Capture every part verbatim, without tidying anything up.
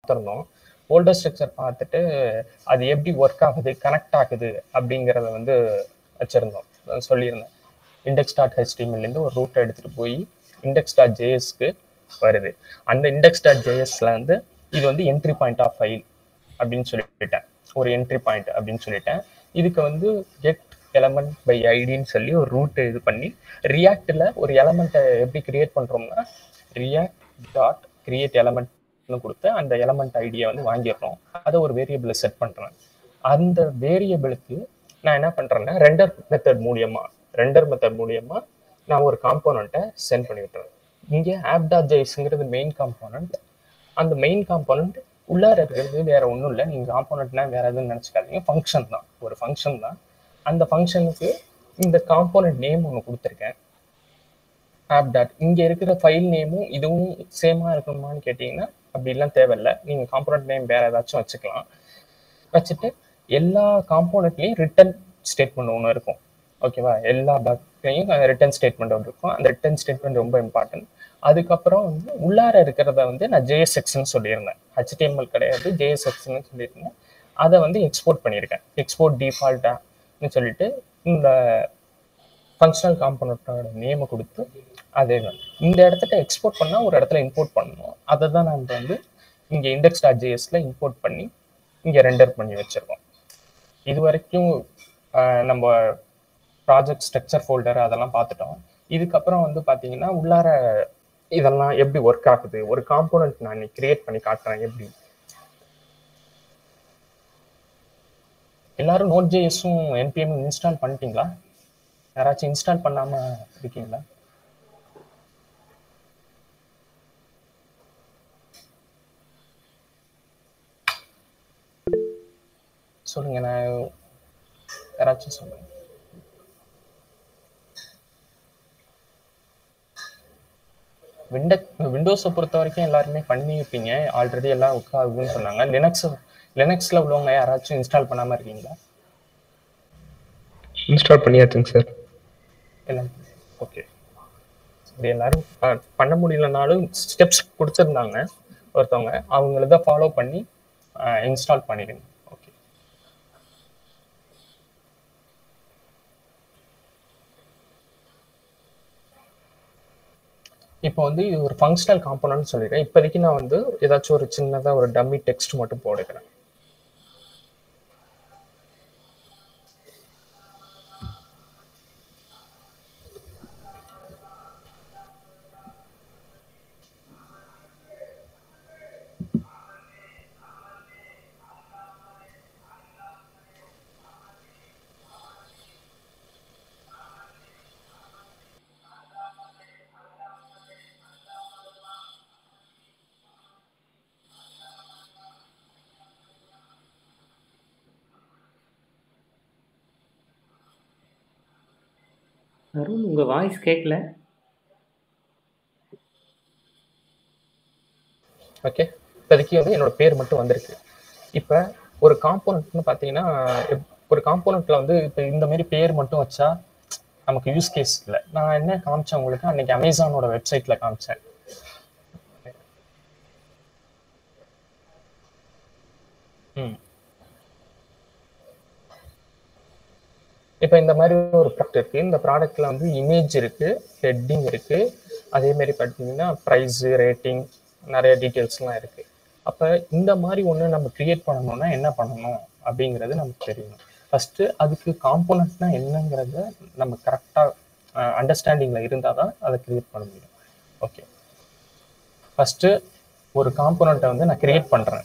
பார்த்துருந்தோம். Folder structure பார்த்துட்டு அது எப்படி ஒர்க் ஆகுது, கனெக்ட் ஆகுது அப்படிங்கிறத வந்து வச்சுருந்தோம், சொல்லியிருந்தேன். இண்டெக்ஸ் டாட் ஹெச்டிஎம்எல்லேருந்து ஒரு ரூட்டை எடுத்துகிட்டு போய் இண்டெக்ஸ் டாட் ஜேஎஸ்க்கு வருது. அந்த இண்டெக்ஸ் டாட் ஜேஎஸ்ல வந்து இது வந்து என்ட்ரி பாயிண்ட் ஆஃப் ஃபைல் அப்படின்னு சொல்லிட்டேன், ஒரு என்ட்ரி பாயிண்ட் அப்படின்னு சொல்லிட்டேன். இதுக்கு வந்து கெட் எலமெண்ட் பை ஐடின்னு சொல்லி ஒரு ரூட்டை இது பண்ணி ரியாக்டில் ஒரு எலமெண்ட்டை எப்படி கிரியேட் பண்ணுறோம்னா ரியாக்ட் டாட் கிரியேட் எலமெண்ட்னு கொடுத்து அந்த எலமெண்ட் ஐடியை வந்து வாங்கிடுறோம். அதை ஒரு வேரியபிளை செட் பண்ணுறேன். அந்த வேரியபிளுக்கு நான் என்ன பண்ணுறேன்னா ரெண்டர் மெத்தட் மூலியமா ரெண்டர் மெத்தட் மூலியமா நான் ஒரு காம்போனண்ட்டை சென்ட் பண்ணி விட்டுறேன். இங்கே ஆப் டாட் ஜேஎஸ்ங்கிறது மெயின் காம்போனண்ட். அந்த மெயின் காம்போனண்ட் உள்ளார இருக்கிறது வேற ஒன்றும் இல்லை. நீங்கள் காம்போனண்ட்னா வேற எதுவும் நினச்சிக்காதீங்க, ஃபங்க்ஷன் தான், ஒரு ஃபங்க்ஷன் தான். அந்த ஃபங்க்ஷனுக்கு இந்த காம்போனண்ட் நேம் ஒன்று கொடுத்துருக்கேன், ஆப் டாட். இங்கே இருக்கிற ஃபைல் நேமும் இதுவும் சேமாக இருக்கணுமான்னு கேட்டிங்கன்னா அப்படிலாம் தேவையில்லை. நீங்கள் காம்போனண்ட் நேம் வேற ஏதாச்சும் வச்சுக்கலாம். வச்சுட்டு எல்லா காம்போனண்ட்லேயும் ரிட்டர்ன் ஸ்டேட்மெண்ட் ஒன்று இருக்கும், ஓகேவா? எல்லா டாக்லையும் ரிட்டர்ன் ஸ்டேட்மெண்ட் ஒன்று இருக்கும். அந்த ரிட்டர்ன் ஸ்டேட்மெண்ட் ரொம்ப இம்பார்ட்டன்ட். அதுக்கப்புறம் வந்து உள்ளார இருக்கிறத வந்து நான் ஜேஎஸ்எக்ஸ்ன்னு சொல்லியிருந்தேன், ஹெச்டிஎம்எல் கிடையாது, ஜேஎஸ்எக்ஸ்ன்னு சொல்லியிருந்தேன். அதை வந்து எக்ஸ்போர்ட் பண்ணியிருக்கேன், எக்ஸ்போர்ட் டிஃபால்ட்டான்னு சொல்லிட்டு இந்த ஃபங்க்ஷனல் காம்போனண்ட்டோட நேமை கொடுத்து அதே தான் இந்த இடத்துல எக்ஸ்போர்ட் பண்ணால் ஒரு இடத்துல இம்போர்ட் பண்ணணும். அதை தான் நம்ம வந்து இங்கே இண்டெக்ஸ் டாட் ஜேஎஸ்ல இம்போர்ட் பண்ணி இங்கே ரெண்டர் பண்ணி வச்சுருக்கோம். இது வரைக்கும் நம்ம ப்ராஜெக்ட் ஸ்ட்ரக்சர் ஃபோல்டர் அதெல்லாம் பார்த்துட்டோம். இதுக்கப்புறம் வந்து பார்த்தீங்கன்னா உள்ளார இதெல்லாம் எப்படி ஒர்க் ஆகுது, ஒரு காம்போனண்ட் நான் கிரியேட் பண்ணி காட்டுறேன் எப்படி. எல்லாரும் நோட் ஜேஎஸும் என்பிஎம் இன்ஸ்டால் பண்ணிட்டீங்களா? யாராச்சும் இன்ஸ்டால் பண்ணாம இருக்கீங்களா? சொல்லுங்க, நான் யாராச்சும் சொல்லுங்க. விண்டோ விண்டோஸை பொறுத்த வரைக்கும் எல்லாருமே பண்ணியிருப்பீங்க, ஆல்ரெடி எல்லாம் உட்காருதுன்னு சொன்னாங்க. லினக்ஸ் லினக்ஸில் உள்ளவங்க யாராச்சும் இன்ஸ்டால் பண்ணாமல் இருக்கீங்களா? இன்ஸ்டால் பண்ணியாச்சுங்க சார். எல்லாம் ஓகே. சரி, எல்லாரும் பண்ண முடியலனாலும் ஸ்டெப்ஸ் கொடுத்துருந்தாங்க ஒருத்தவங்க, அவங்கள தான் ஃபாலோ பண்ணி இன்ஸ்டால் பண்ணிடுங்க. ஓகே. இப்போ வந்து இது ஒரு ஃபங்க்ஷனல் காம்போனன்ட் சொல்லிடுறேன். இப்போதைக்கு நான் வந்து ஏதாச்சும் ஒரு சின்னதாக ஒரு டம்மி டெக்ஸ்ட் மட்டும் போடுக்கிறேன். அருண், உங்க வாய்ஸ் கேட்கல. ஓகே, இப்போதைக்கு வந்து என்னோட பேர் மட்டும் வந்திருக்கு. இப்போ ஒரு காம்போனன்ட்னு பார்த்தீங்கன்னா ஒரு காம்போனண்ட்ல வந்து இப்போ இந்த மாதிரி பேர் மட்டும் வச்சா நமக்கு யூஸ் கேஸ் இல்லை. நான் என்ன காமிச்சேன் உங்களுக்கு அன்னைக்கு அமேசானோட வெப்சைட்ல காமிச்சேன். ம் இப்போ இந்த மாதிரி ஒரு ப்ராடக்ட் இருக்கு. இந்த ப்ராடக்ட்ல வந்து இமேஜ் இருக்கு, ஹெட்டிங் இருக்கு, அதே மாதிரி பார்த்தீங்கன்னா ப்ரைஸ், ரேட்டிங், நிறைய டீட்டெயில்ஸ்லாம் இருக்கு. அப்போ இந்த மாதிரி ஒன்று நம்ம கிரியேட் பண்ணணும்னா என்ன பண்ணணும் அப்படிங்கிறது நமக்கு தெரியணும். ஃபர்ஸ்ட் அதுக்கு காம்போனன்ட்னா என்னங்கிறத நம்ம கரெக்டாக அண்டர்ஸ்டாண்டிங்ல இருந்தால் தான் அதை கிரியேட் பண்ண முடியும். ஓகே, ஃபர்ஸ்ட் ஒரு காம்போனண்ட்டை வந்து நான் கிரியேட் பண்றேன்.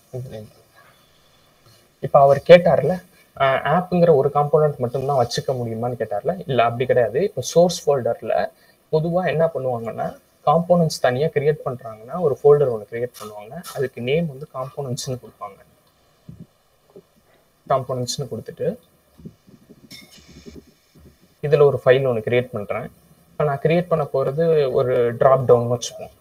இப்போ அவர் கேட்டார்ல ஆப்புங்கிற ஒரு காம்போனன்ட் மட்டும்தான் வச்சுக்க முடியுமான்னு கேட்டார்ல. இல்லை, அப்படி கிடையாது. இப்போ சோர்ஸ் ஃபோல்டர்ல பொதுவாக என்ன பண்ணுவாங்கன்னா காம்போனன்ட்ஸ் தனியாக கிரியேட் பண்ணுறாங்கன்னா ஒரு ஃபோல்டர் ஒன்று கிரியேட் பண்ணுவாங்க. அதுக்கு நேம் வந்து காம்போனன்ட்ஸ்னு கொடுப்பாங்க. காம்போனன்ட்ஸ்னு கொடுத்துட்டு இதில் ஒரு ஃபைல் ஒன்று கிரியேட் பண்ணுறேன். இப்போ நான் கிரியேட் பண்ண போகிறது ஒரு ட்ராப் டவுன் வச்சுப்போம்.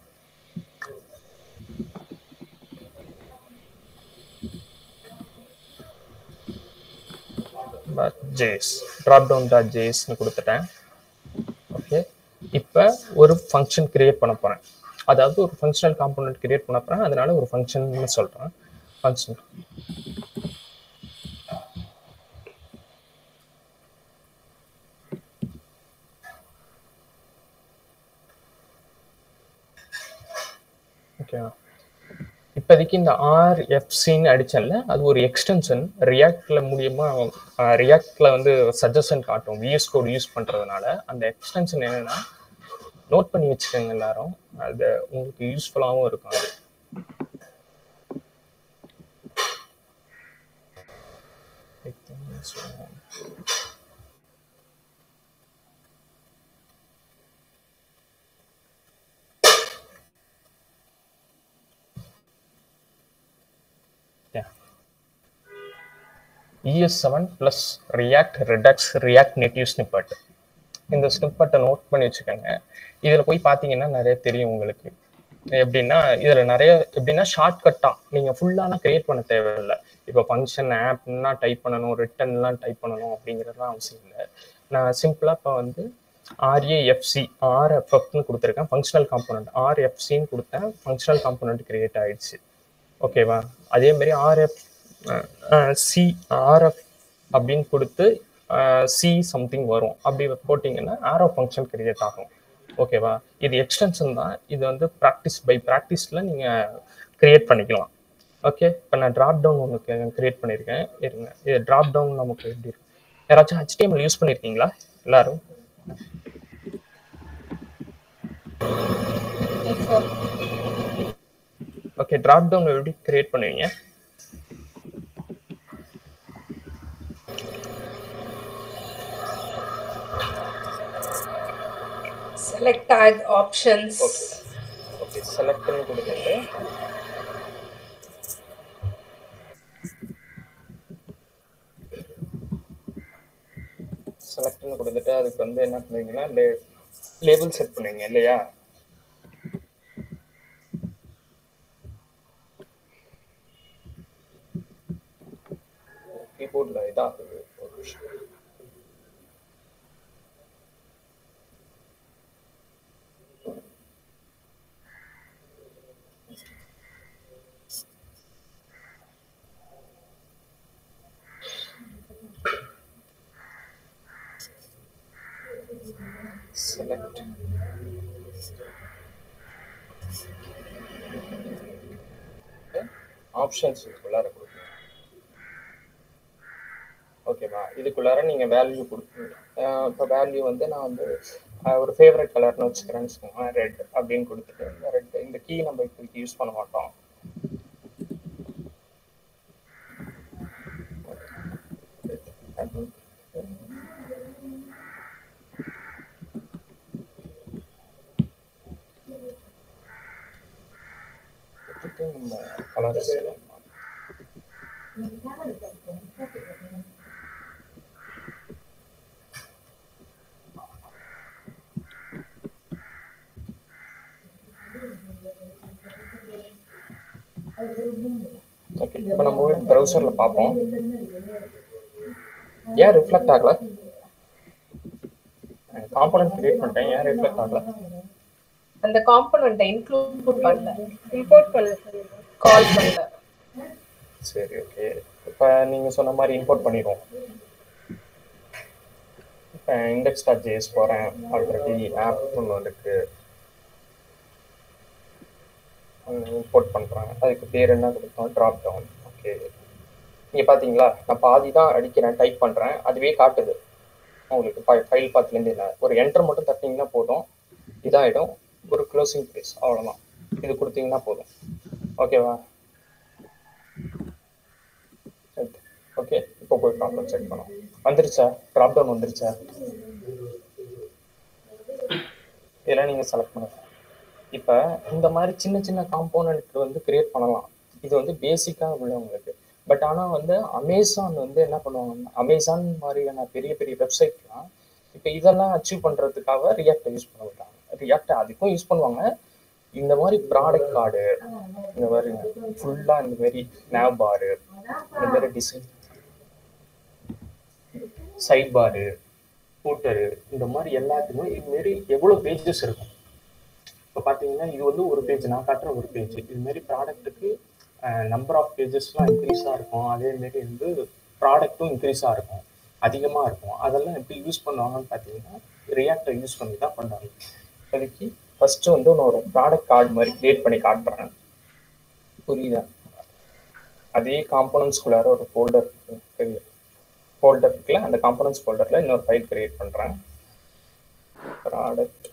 ஜேஎஸ் ட்ராப் டவுன் டாட் ஜேஎஸ்ன்னு கொடுத்துட்டேன். ஓகே, இப்போ ஒரு ஃபங்க்ஷன் கிரியேட் பண்ண போகிறேன். அதாவது ஒரு ஃபங்க்ஷனல் காம்போனன்ட் கிரியேட் பண்ண போகிறேன், அதனால ஒரு ஃபங்க்ஷன் சொல்கிறேன். ஃபங்க்ஷன் ஓகேவா? இப்போதைக்கு இந்த ஆர்எஃப்சின்னு அடிச்சேன்ல, அது ஒரு எக்ஸ்டென்ஷன். ரியாக்ட்ல மூலியமா ரியாக்ட்ல வந்து சஜஷன் காட்டும் விஎஸ் கோட் யூஸ் பண்றதுனால. அந்த எக்ஸ்டென்ஷன் என்னன்னா நோட் பண்ணி வச்சுக்கோங்க எல்லாரும், அது உங்களுக்கு யூஸ்ஃபுல்லாகவும் இருக்கும். அது E S seven plus React Redux React Native Snippet. இந்த ஸ்னிப்பெட்டை நோட் பண்ணி வச்சுக்கோங்க. இதில் போய் பார்த்தீங்கன்னா நிறைய தெரியும் உங்களுக்கு. எப்படின்னா இதில் நிறைய எப்படின்னா ஷார்ட்கட்டாக நீங்கள் ஃபுல்லானா கிரியேட் பண்ண தேவையில்லை. இப்போ ஃபங்க்ஷன் ஆப்னா டைப் பண்ணணும், ரிட்டர்ன்லாம் டைப் பண்ணணும் அப்படிங்கிறதுலாம் அவசியம் இல்லை. நான் சிம்பிளாக இப்போ வந்து ஆர்ஏஎஃப்சி ஆர்எஃப்எஃப்னு கொடுத்துருக்கேன். ஃபங்க்ஷனல் காம்போனன்ட் ஆர்எஃப்சின்னு கொடுத்தேன், ஃபங்க்ஷனல் காம்போனன்ட் கிரியேட் ஆயிடுச்சு. ஓகேவா? அதே மாதிரி ஆர்எஃப் சி ஆர்எஃப் அப்படின்னு கொடுத்து சி சம்திங் வரும். அப்படி போட்டிங்கன்னா ஆரோ ஃபங்க்ஷன் கிரியேட் ஆகும். ஓகேவா? இது எக்ஸ்டென்ஷன் தான். இது வந்து ப்ராக்டிஸ் பை ப்ராக்டிஸில் நீங்கள் கிரியேட் பண்ணிக்கலாம். ஓகே, இப்போ நான் ட்ராப் டவுன் ஒன்று கிரியேட் பண்ணியிருக்கேன். இருங்க, இது ட்ராப் டவுன் நமக்கு எப்படி இருக்கு? யாராச்சும் ஹெச்டிஎம்எல் யூஸ் பண்ணியிருக்கீங்களா எல்லாரும்? ஓகே, ட்ராப் டவுன் எப்படி கிரியேட் பண்ணுவீங்க? Select tag options. Okay. Okay, select பண்ணி கொடுத்துட்டு செலக்ட் பண்ணி கொடுத்துட்டு அதுக்கு வந்து என்ன பண்ணுவீங்கன்னா லேபிள் செட் பண்ணுவீங்க இல்லையா? கீபோர்டில் இதாகுது ஒரு விஷயம். Select ஆப்ஷன்ஸ் இதுக்குள்ளார கொடுக்கணும். ஓகேவா? இதுக்குள்ளார நீங்க வேல்யூ கொடுக்கணும். இப்போ வேல்யூ வந்து நான் வந்து ஒரு ஃபேவரட் கலர்னு வச்சுக்கிறேன்னு வச்சுக்கோங்க, ரெட் அப்படின்னு கொடுத்துட்டு இந்த ரெட் இந்த கீ நம்ம இப்போதைக்கு யூஸ் பண்ண மாட்டோம். நம்ம கலர்ஸ் ஓகே, இப்போ நம்ம ப்ரௌசர்ல பார்ப்போம். ஏன் ரிஃப்ளெக்ட் ஆகல? காம்போனன்ட் கிரியேட் பண்ணிட்டேன், ஏன் ரிஃப்ளெக்ட் ஆகல? அந்த காம்போனன்ட்டை இன்க்ளூட் பண்ணல, இம்போர்ட் பண்ணல, கால் பண்ணல. சரி, ஓகே. இப்போ நீங்கள் சொன்ன மாதிரி இம்போர்ட் பண்ணிடுவோம். இப்போ இண்டெக்ஸ் டாட் ஜேஎஸ் போகிறேன். ஆல்ரெடி ஆப் ஒன்று வந்துருக்கு, இம்போர்ட் பண்ணுறேன். அதுக்கு பேர் என்ன கொடுத்தோம்? Drop down. ஓகே, நீங்கள் பார்த்தீங்களா, நான் பாதி தான் அடிக்கிறேன், டைப் பண்ணுறேன், அதுவே காட்டுது உங்களுக்கு. ஃபைல் பார்த்துலேருந்து இல்லை, ஒரு என்டர் மட்டும் தட்டிங்கன்னா போதும், இதாகிடும். ஒரு க்ளோசிங் ப்ளேஸ், அவ்வளோதான். இது கொடுத்தீங்கன்னா போதும். ஓகேவா? ஓகே, இப்போ போய் ப்ராப்ளம் செக் பண்ணோம். வந்துருச்சா? ட்ராப் டவுன் வந்துருச்சா? இதெல்லாம் நீங்கள் செலக்ட் பண்ணுங்க. இப்போ இந்த மாதிரி சின்ன சின்ன காம்போனன்ட் வந்து கிரியேட் பண்ணலாம். இது வந்து பேசிக்காக உள்ளவங்களுக்கு. பட் ஆனால் வந்து அமேசான் வந்து என்ன பண்ணுவாங்கன்னா, அமேசான் மாதிரியான பெரிய பெரிய வெப்சைட்லாம் இப்போ இதெல்லாம் அச்சீவ் பண்ணுறதுக்காக ரியாக்டை யூஸ் பண்ண விட்டாங்க. ரியாக்டை அதுக்கும் யூஸ் பண்ணுவாங்க. இந்த மாதிரி ப்ராடக்ட் கார்டு, இந்த மாதிரி ஃபுல்லாக இந்த மாதிரி நேவ் பாரு, இந்த மாதிரி டிசைன் சைட் பாரு, ஃபூட்டரு, இந்த மாதிரி எல்லாத்துக்குமே இதுமாரி எவ்வளோ பேஜஸ் இருக்கும். இப்போ பார்த்தீங்கன்னா இது வந்து ஒரு பேஜ், நான் காட்டுற ஒரு பேஜ். இதுமாரி ப்ராடக்ட்டுக்கு நம்பர் ஆஃப் பேஜஸ்லாம் இன்க்ரீஸாக இருக்கும், அதேமாரி வந்து ப்ராடக்ட்டும் இன்க்ரீஸாக இருக்கும், அதிகமாக இருக்கும். அதெல்லாம் எப்படி யூஸ் பண்ணுவாங்கன்னு பார்த்தீங்கன்னா ரியாக்டை யூஸ் பண்ணி தான் பண்ணுறாங்க. இப்போதைக்கு ஃபஸ்ட்டு வந்து நான் ஒரு ப்ராடக்ட் கார்டு மாதிரி க்ரியேட் பண்ணி காட்டுறேன், புரியுதா? அதே காம்போனன்ட்ஸ்குள்ளார ஒரு ஃபோல்டர் ஃபோல்டர் இருக்குல்ல, அந்த காம்போனன்ட்ஸ் ஃபோல்டரில் இன்னொரு ஃபைல் க்ரியேட் பண்ணுறேன். ப்ராடக்ட்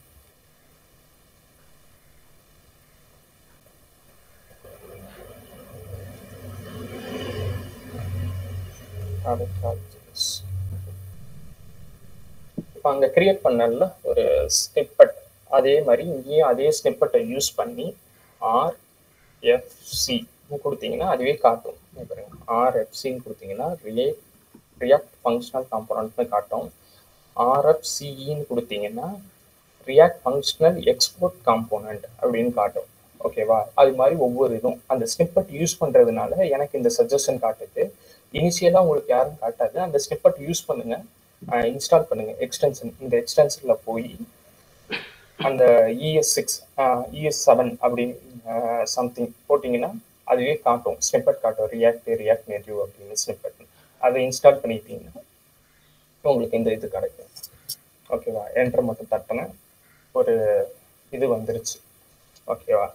இப்போ அங்கே கிரியேட் பண்ணல ஒரு ஸ்னிப்பட், அதே மாதிரி இங்கேயும் அதே ஸ்னிப்பட்டை யூஸ் பண்ணி ஆர் எஃப்சி கொடுத்தீங்கன்னா அதுவே காட்டும். ஆர் எஃப்சின்னு கொடுத்தீங்கன்னா ரிலே ரியாக்ட் ஃபங்க்ஷனல் காம்போனன்ட்னு காட்டும். ஆர்எஃப்சிஇன்னு கொடுத்தீங்கன்னா ரியாக்ட் ஃபங்க்ஷனல் எக்ஸ்போர்ட் காம்போனன்ட் அப்படின்னு காட்டும். ஓகேவா? அது மாதிரி ஒவ்வொரு இதுவும் அந்த ஸ்னிப்பட் யூஸ் பண்ணுறதுனால எனக்கு இந்த சஜஷன் காட்டுது. இனிஷியலாக உங்களுக்கு யாரும் காட்டாது. அந்த ஸ்னிப்பட் யூஸ் பண்ணுங்க, இன்ஸ்டால் பண்ணுங்க எக்ஸ்டென்ஷன். இந்த எக்ஸ்டென்ஷனில் போய் அந்த இஎஸ் சிக்ஸ் இஎஸ் செவன் அப்படின்னு சம்திங் போட்டிங்கன்னா அதுவே காட்டும், ஸ்னிப்பட் காட்டும், ரியாக்ட் ரியாக்ட் நேட்டிவ் அப்படின்னு ஸ்னிப்பட். அதை இன்ஸ்டால் பண்ணிட்டீங்கன்னா உங்களுக்கு இந்த இது கிடைக்கும். ஓகேவா? என்டர் மட்டும் தட்டினேன், ஒரு இது வந்துருச்சு. ஓகேவா?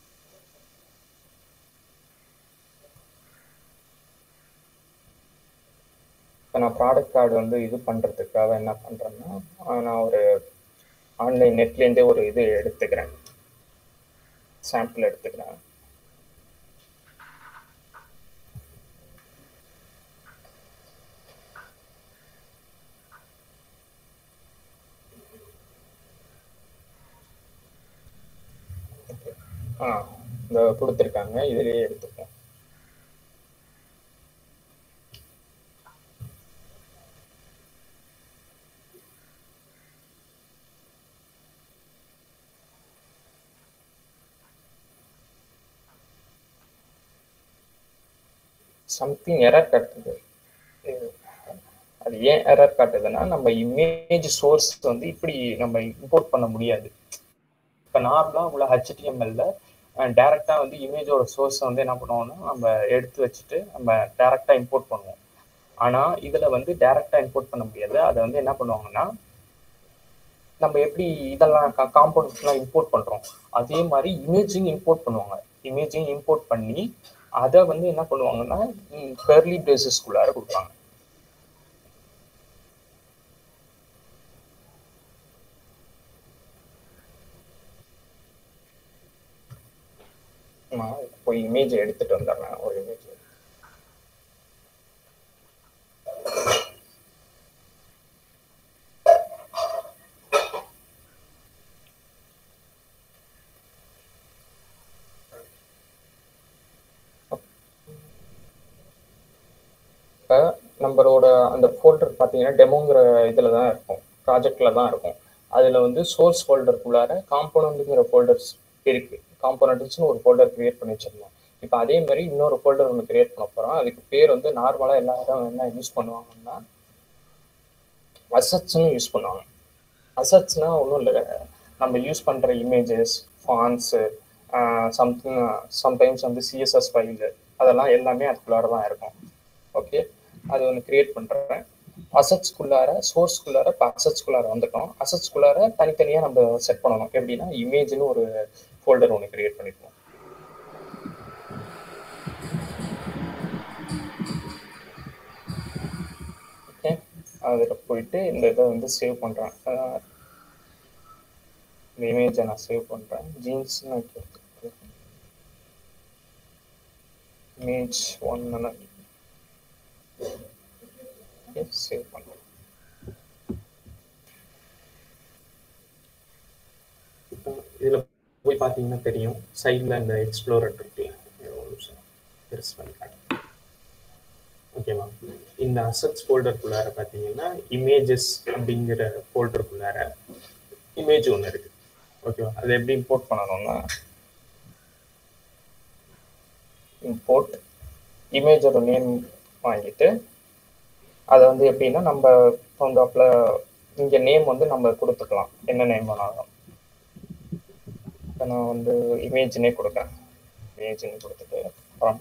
இப்போ நான் ப்ராடக்ட் கார்டு வந்து இது பண்ணுறதுக்காக என்ன பண்ணுறேன்னா, நான் ஒரு ஆன்லைன் நெட்லேருந்தே ஒரு இது எடுத்துக்கிறேன், சாம்பிள் எடுத்துக்கிறேன். ஆ இந்த கொடுத்துருக்காங்க, இதுலேயே எடுத்துப்போம். சம்திங் எரர் காட்டுது. அது ஏன் எரர் காட்டுதுன்னா, நம்ம இமேஜ் சோர்ஸ் வந்து இப்படி நம்ம இம்போர்ட் பண்ண முடியாது. இப்போ நார்மலாக உள்ள ஹெச்டிஎம்எல்ல டேரெக்டாக வந்து இமேஜோட சோர்ஸை வந்து என்ன பண்ணுவோம்னா நம்ம எடுத்து வச்சுட்டு நம்ம டேரெக்டாக இம்போர்ட் பண்ணுவோம். ஆனால் இதில் வந்து டேரெக்டாக இம்போர்ட் பண்ண முடியாது. அதை வந்து என்ன பண்ணுவாங்கன்னா, நம்ம எப்படி இதெல்லாம் காம்போனன்ட்ஸ்லாம் இம்போர்ட் பண்ணுறோம் அதே மாதிரி இமேஜிங் இம்போர்ட் பண்ணுவாங்க. இமேஜிங் இம்போர்ட் பண்ணி அதை வந்து என்ன பண்ணுவாங்கன்னா கர்லி பிரேசஸ்குள்ளார கொடுப்பாங்க. நான் போய் இமேஜ் எடுத்துட்டு வந்துடுறேன். ஒரு இமேஜ் இப்போ நம்மளோட அந்த ஃபோல்டர் பார்த்தீங்கன்னா டெமோங்கிற இதில் தான் இருக்கும், ப்ராஜெக்டில் தான் இருக்கும். அதில் வந்து சோர்ஸ் ஃபோல்டருக்குள்ளார காம்போனண்ட்டுங்கிற ஃபோல்டர்ஸ் இருக்குது. காம்போனண்ட்ஸ்னு ஒரு ஃபோல்டர் க்ரியேட் பண்ணி வச்சிருந்தோம். இப்போ அதே மாதிரி இன்னொரு ஃபோல்டர் ஒன்று க்ரியேட் பண்ண போகிறோம். அதுக்கு பேர் வந்து நார்மலாக எல்லாரும் என்ன யூஸ் பண்ணுவாங்கன்னா அசட்ஸ்னு யூஸ் பண்ணுவாங்க. அசட்ஸ்னா ஒன்றும் இல்லை, நம்ம யூஸ் பண்ணுற இமேஜஸ், ஃபான்ஸு, சம்திங் சம்டைம்ஸ் வந்து சிஎஸ்எஸ் ஃபைலு, அதெல்லாம் எல்லாமே அதுக்குள்ளார தான் இருக்கும். ஓகே, அது ஒன்று க்ரியேட் பண்ணுறேன். அசட்ஸ்குள்ளார சோர்ஸ்குள்ளார இப்போ அசட்ஸ்குள்ளார வந்துட்டோம். அசட்ஸ்குள்ளார தனித்தனியாக நம்ம செட் பண்ணணும். எப்படின்னா இமேஜ்னு ஒரு ஃபோல்டர் ஒன்று க்ரியேட் பண்ணிப்போம். ஓகே, அதில் போயிட்டு இந்த இதை வந்து சேவ் பண்ணுறேன். இந்த இமேஜை நான் சேவ் பண்ணுறேன். ஜீன்ஸ்னு இமேஜ் ஒன்னு சேவ் பண்ணுறேன். இதில் போய் பார்த்தீங்கன்னா தெரியும், சைடில் இந்த எக்ஸ்ப்ளோரர் இருக்கு. பெருசு பண்ணி காட்டுறேன். ஓகேவா? இந்த அசட்ஸ் ஃபோல்டருக்குள்ளார பார்த்தீங்கன்னா இமேஜஸ் அப்படிங்கிற ஃபோல்டருக்குள்ளார இமேஜ் ஒன்று இருக்குது. ஓகேவா? அதை எப்படி இம்போர்ட் பண்ணணும்னா இம்போர்ட் இமேஜோட நேம் வாங்கிட்டு அதை வந்து எப்படின்னா நம்ம தகுந்தாப்புல இங்கே நேம் வந்து நம்ம கொடுத்துக்கலாம், என்ன நேம் வேணாலும். இப்போ நான் வந்து இமேஜ்னே கொடுக்குறேன். இமேஜ்னு கொடுத்துட்டு அப்புறம்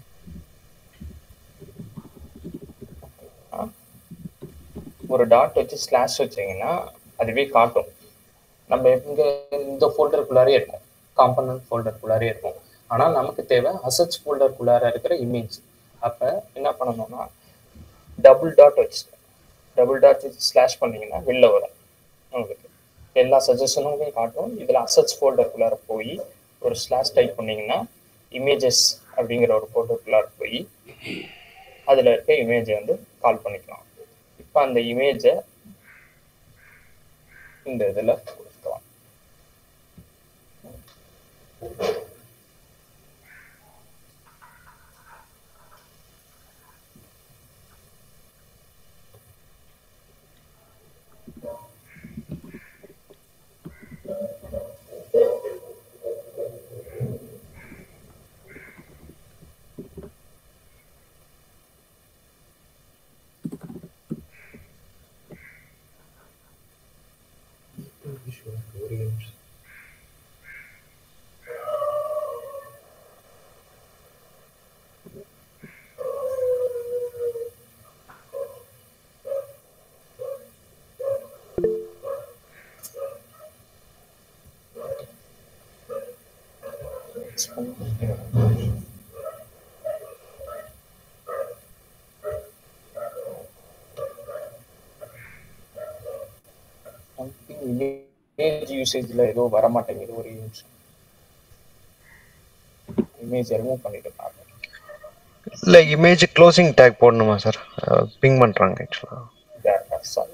ஒரு டாட் வச்சு ஸ்லாஷ் வச்சிங்கன்னா அதுவே காட்டும். நம்ம இங்கே இந்த ஃபோல்டருக்குள்ளாரே இருக்கும், காம்பனன்ட் ஃபோல்டருக்குள்ளாரே இருக்கும். ஆனால் நமக்கு தேவை அசட்ஸ் ஃபோல்டருக்குள்ளார இருக்கிற இமேஜ். அப்போ என்ன பண்ணணும்னா டபுள் டாட் வச்சு டபுள் டாட் வச்சு ஸ்லாஷ் பண்ணிங்கன்னா வெளில வரும். உங்களுக்கு எல்லா சஜஷனுமே காட்டும். இதில் அசட்ஸ் ஃபோல்டருக்குள்ளார போய் ஒரு ஸ்லாஷ் டைப் பண்ணிங்கன்னா இமேஜஸ் அப்படிங்கிற ஒரு ஃபோல்டருக்குள்ளார போய் அதில் இருக்க இமேஜை வந்து கால் பண்ணிக்கலாம். இப்போ அந்த இமேஜை இந்த இதில் கொடுக்கலாம். இமேஜ் யூசேஜ்ல ஏதோ வர மாட்டேங்குது. ஒரு நிமிஷம் இமேஜ் ரிமூவ் பண்ணிட்டு பாருங்க. இல்ல இமேஜ் க்ளோசிங் டேக் போடணுமா சார்? பிங் பண்றாங்க ஆக்சுவலா. சாரி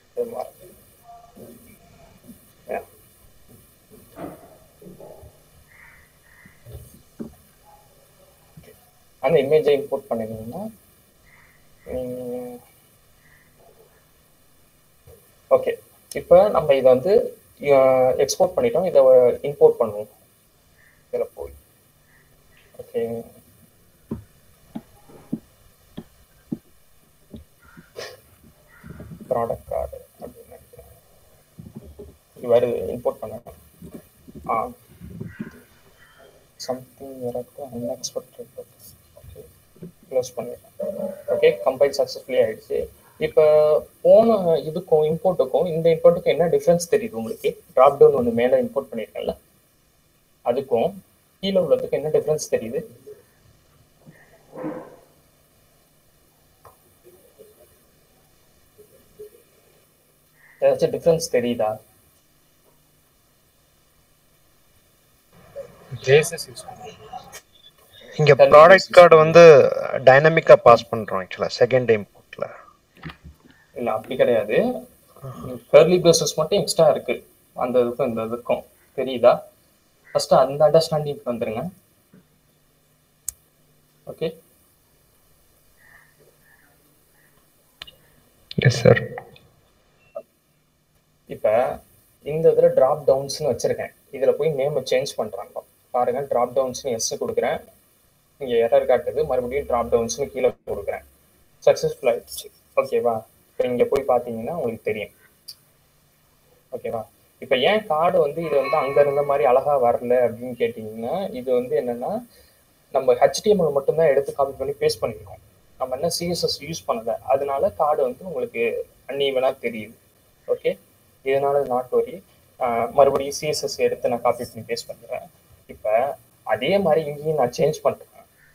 அந்த இமேஜை இம்போர்ட் பண்ணிங்கன்னா ஓகே. இப்போ நம்ம இதை வந்து எக்ஸ்போர்ட் பண்ணிட்டோம். இதை இம்போர்ட் பண்ணுவோம். இதில் போய் ஓகே ப்ராடக்ட் கார்டு அப்படின்னு நினைக்கிறேன். இது வருது இம்போர்ட் பண்ண. ஆ சம்திங் இருக்கு அன்எக்ஸ்பெக்டட். ஓகே க்ளோஸ் பண்ணிடுறேன். ஓகே கம்பைல் சக்ஸஸ்ஃபுல்லி ஆயிடுச்சு. இப்போ போன இதுக்கும் இம்போர்ட்டுக்கும் இந்த இம்போர்ட்டுக்கும் என்ன டிஃப்ரென்ஸ் தெரியுது உங்களுக்கு? ட்ராப் டவுன் ஒன்று மேலே இம்போர்ட் பண்ணியிருக்கேன்ல, அதுக்கும் கீழே உள்ளதுக்கும் என்ன டிஃப்ரென்ஸ் தெரியுது? ஏதாச்சும் டிஃப்ரென்ஸ் தெரியுதா? இங்க ப்ராடக்ட் கார்டு வந்து டைனமிக்கா பாஸ் பண்றோம் ஆக்சுவலா செகண்ட் இம்போர்ட்ல. இல்ல அப்படி கிடையாது. கர்லி பிரேசஸ் மட்டும் எக்ஸ்ட்ரா இருக்கு அந்த இதுக்கும் இந்த இதுக்கும். தெரியுதா? ஃபர்ஸ்ட் அந்த அண்டர்ஸ்டாண்டிங்க்கு வந்துருங்க. Okay yes sir. இப்போ இந்த இதில் ட்ராப் டவுன்ஸ்னு வச்சிருக்கேன். இதில் போய் நேம் சேஞ்ச் பண்ணுறாங்க பாருங்க. ட்ராப் டவுன்ஸ்னு எஸ் கொடுக்குறேன், இங்கே எரர் காட்டுது. மறுபடியும் ட்ராப் டவுன்ஸ்னு கீழே கொடுக்குறேன். சக்ஸஸ்ஃபுல் ஆயிடுச்சு. ஓகேவா? இப்போ இங்கே போய் பார்த்தீங்கன்னா உங்களுக்கு தெரியும். ஓகேவா? இப்போ ஏன் கார்டு வந்து இது வந்து அங்கே இருந்த மாதிரி அழகாக வரல அப்படின்னு கேட்டிங்கன்னா, இது வந்து என்னென்னா நம்ம ஹெச்டிஎம்எல் மட்டும்தான் எடுத்து காப்பி பண்ணி பேஸ்ட் பண்ணியிருக்கோம். நம்ம என்ன சிஎஸ்எஸ் யூஸ் பண்ணலை. அதனால கார்டு வந்து உங்களுக்கு அன்ஈவனாக தெரியுது. ஓகே இதனால நாட் வரி. மறுபடியும் சிஎஸ்எஸ் எடுத்து நான் காப்பி பண்ணி பேஸ்ட் பண்ணுறேன். இப்போ அதே மாதிரி இங்கேயும் நான் சேஞ்ச் பண்ணுறேன்.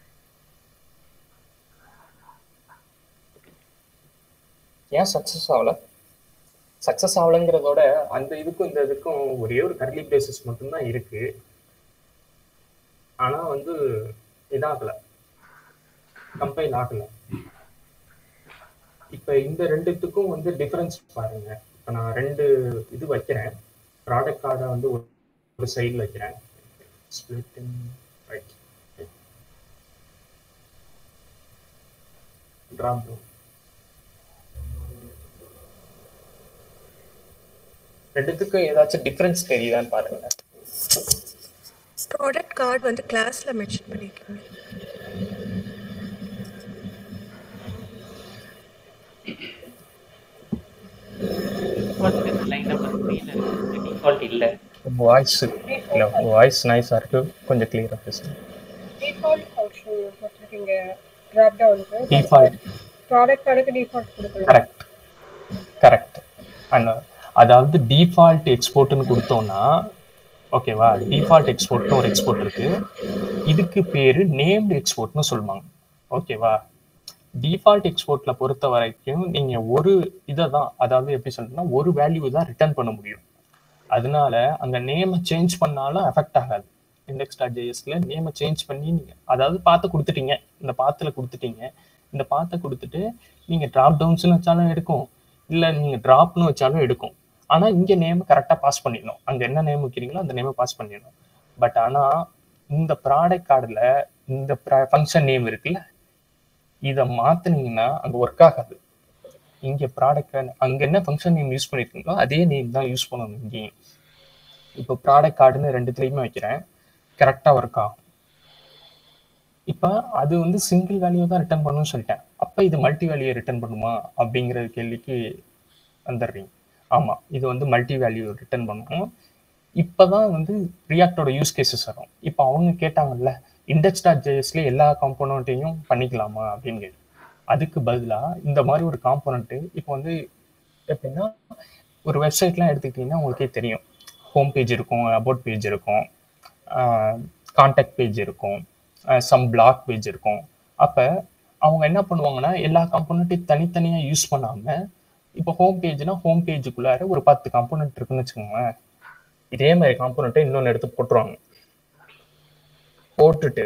ஏன் சக்ஸஸ் ஆகலை? சக்ஸஸ் ஆகலைங்கிறதோட அந்த இதுக்கும் இந்த இதுக்கும் ஒரே ஒரு கர்லி பிரேசஸ் மட்டும்தான் இருக்கு. ஆனால் வந்து இதாகலை, கம்பைல் ஆகலை. இப்போ இந்த ரெண்டுத்துக்கும் வந்து டிஃபரன்ஸ் பாருங்க. இப்போ நான் ரெண்டு இது வைக்கிறேன். ப்ராடக்ட் கார்டை வந்து ஒரு சைடில் வைக்கிறேன். Split in right drop down. ரெண்டுத்துக்கும் ஏதாச்சும் டிஃபரன்ஸ் தெரியுதான்னு பாருங்க. ப்ராடக்ட் கார்டு வந்து கிளாஸ்ல மென்ஷன் பண்ணிருக்கீங்க. லைன் நம்பர் மூணு டிஃபால்ட் இல்ல. வாய்ஸ் இல்லை உங்கள் வாய்ஸ் நைஸாக இருக்குது, கொஞ்சம் கிளியராக பேசுங்க. டிஃபால்ட் ஃபங்க்ஷன் கொடுத்துருக்கீங்க ட்ராப் டவுனுக்கு. டிஃபால்ட் ப்ராடக்ட் கார்டுக்கு டிஃபால்ட் கொடுக்கணும். கரெக்ட் கரெக்ட் அண்ட் அதாவது டிஃபால்ட் எக்ஸ்போர்ட்னு கொடுத்தோம்னா ஓகேவா, டிஃபால்ட் எக்ஸ்போர்ட்னு ஒரு எக்ஸ்போர்ட் இருக்கு, இதுக்கு பேரு நேம்டு எக்ஸ்போர்ட்னு சொல்லுவாங்க. ஓகேவா, டிஃபால்ட் எக்ஸ்போர்ட்ல பொறுத்த வரைக்கும் நீங்க ஒரு இதை தான், அதாவது எப்படி சொல்றதுன்னா ஒரு வேல்யூ தான் ரிட்டர்ன் பண்ண முடியும். அதனால அங்க நேமை சேஞ்ச் பண்ணாலும் எஃபெக்ட் ஆகாது. இண்டெக்ஸ் டாட் ஜேஎஸ்ல நேமை சேஞ்ச் பண்ணி நீங்க அதாவது பார்த்து கொடுத்துட்டீங்க, இந்த பாத்துல கொடுத்துட்டீங்க, இந்த பாத்தை கொடுத்துட்டு நீங்க டிராப் டவுன்ஸ்னு வச்சாலும் எடுக்கும், இல்லை நீங்க டிராப்னு வச்சாலும் எடுக்கும். ஆனா இங்க நேம் கரெக்டா பாஸ் பண்ணிடணும், அங்க என்ன நேம் வைக்கிறீங்களோ அந்த நேமை பாஸ் பண்ணிடணும். பட் ஆனா இந்த ப்ராடக்ட் கார்டுல இந்த ஃபங்க்ஷன் நேம் இருக்குல்ல, இதை மாத்தினீங்கன்னா அங்க ஒர்க் ஆகாது. இங்க ப்ராடக்ட் அங்க என்ன ஃபங்க்ஷன் நேம் யூஸ் பண்ணிருக்கீங்களோ அதே நேம் தான் யூஸ் பண்ணணும் இங்கேயும். இப்போ ப்ராடக்ட் கார்டுன்னு ரெண்டுத்துலையுமே வைக்கிறேன், கரெக்டா ஒர்க் ஆகும். இப்போ அது வந்து சிங்கிள் வேல்யூ தான் ரிட்டர்ன் பண்ணணும்னு சொல்லிட்டேன், அப்போ இது மல்டி வேல்யூ ரிட்டர்ன் பண்ணுமா அப்படிங்கிற கேள்விக்கு வந்துடுறீங்க. ஆமா, இது வந்து மல்டி வேல்யூ ரிட்டர்ன் பண்ணணும். இப்போதான் வந்து ரியாக்டோட யூஸ் கேசஸ் வரும். இப்போ அவங்க கேட்டாங்கல்ல இண்டெக்ஸ் டாட் ஜேஎஸ்ல எல்லா காம்போனண்ட்டையும் பண்ணிக்கலாமா அப்படின்னு கேட்டு, அதுக்கு பதிலாக இந்த மாதிரி ஒரு காம்போனண்ட்டு இப்போ வந்து எப்படின்னா ஒரு வெப்சைட்லாம் எடுத்துக்கிட்டிங்கன்னா உங்களுக்கே தெரியும், ஹோம் பேஜ் இருக்கும், அபவுட் பேஜ் இருக்கும், கான்டாக்ட் பேஜ் இருக்கும், சம் பிளாக் பேஜ் இருக்கும். அப்போ அவங்க என்ன பண்ணுவாங்கன்னா எல்லா காம்போனண்ட்டையும் தனித்தனியாக யூஸ் பண்ணாமல், இப்போ ஹோம் பேஜ்னா ஹோம் பேஜுக்குள்ளார ஒரு பத்து காம்போனண்ட் இருக்குன்னு வச்சுக்கோங்க, இதே மாதிரி காம்போனண்ட்டை இன்னொன்று எடுத்து போட்டுருவாங்க. போட்டுட்டு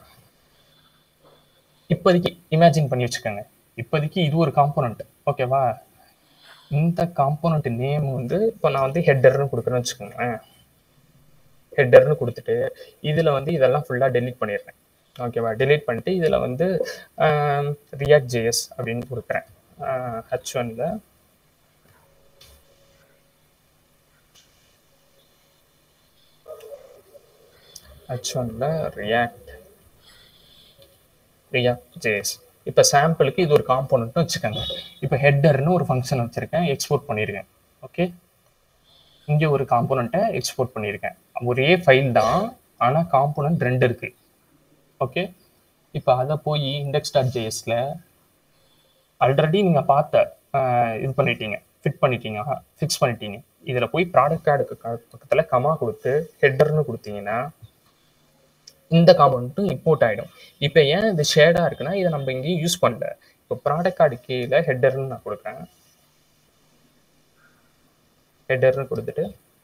இப்போதைக்கு இமேஜின் பண்ணி வச்சுக்கோங்க, இப்போதைக்கு இது ஒரு காம்போனண்ட் ஓகேவா, இந்த காம்போனண்ட் நேம் வந்து இப்போ நான் வந்து ஹெட்டர்னு கொடுக்குறேன்னு வச்சுக்கோங்க, ஹெட்டர்னு கொடுத்துட்டு இதில் வந்து இதெல்லாம் ஃபுல்லாக டெலீட் பண்ணிடுறேன். ஓகேவா, டெலீட் பண்ணிட்டு இதில் வந்து ரியாக்ட் ஜேஎஸ் அப்படின்னு கொடுக்குறேன். ஹச் ஒன்ல ஹச் ஒன்ல ரியாக்ட் ரியாக்ட் ஜேஎஸ். இப்போ சாம்பிளுக்கு இது ஒரு காம்போனன்ட்னு வச்சுக்கோங்க. இப்போ ஹெட்டர்னு ஒரு ஃபங்க்ஷன் வச்சுருக்கேன், எக்ஸ்போர்ட் பண்ணியிருக்கேன். ஓகே, இங்கே ஒரு காம்போனண்ட்டை எக்ஸ்போர்ட் பண்ணியிருக்கேன், ஒரே ஃபைல் தான் ஆனால் காம்போனன்ட் ரெண்டு இருக்கு. ஓகே, இப்போ அதை போய் இண்டெக்ஸ் டாட் ஜேஎஸ்ல ஆல்ரெடி நீங்கள் பார்த்த இது பண்ணிட்டீங்க, ஃபிட் பண்ணிட்டீங்க, ஃபிக்ஸ் பண்ணிட்டீங்க. இதில் போய் ப்ராடக்ட் கார்டுக்கு பக்கத்தில் கமா கொடுத்து ஹெட்டர்னு கொடுத்தீங்கன்னா இந்த காம்போனண்ட்டும் இம்போர்ட் ஆகிடும். இப்போ ஏன் இது ஷேடாக இருக்குன்னா இதை நம்ம இங்கேயும் யூஸ் பண்ணல. இப்போ ப்ராடக்ட் கார்டு கீழே ஹெட்டர்னு நான் கொடுக்குறேன், ஹெட்டர்னு கொடுத்துட்டு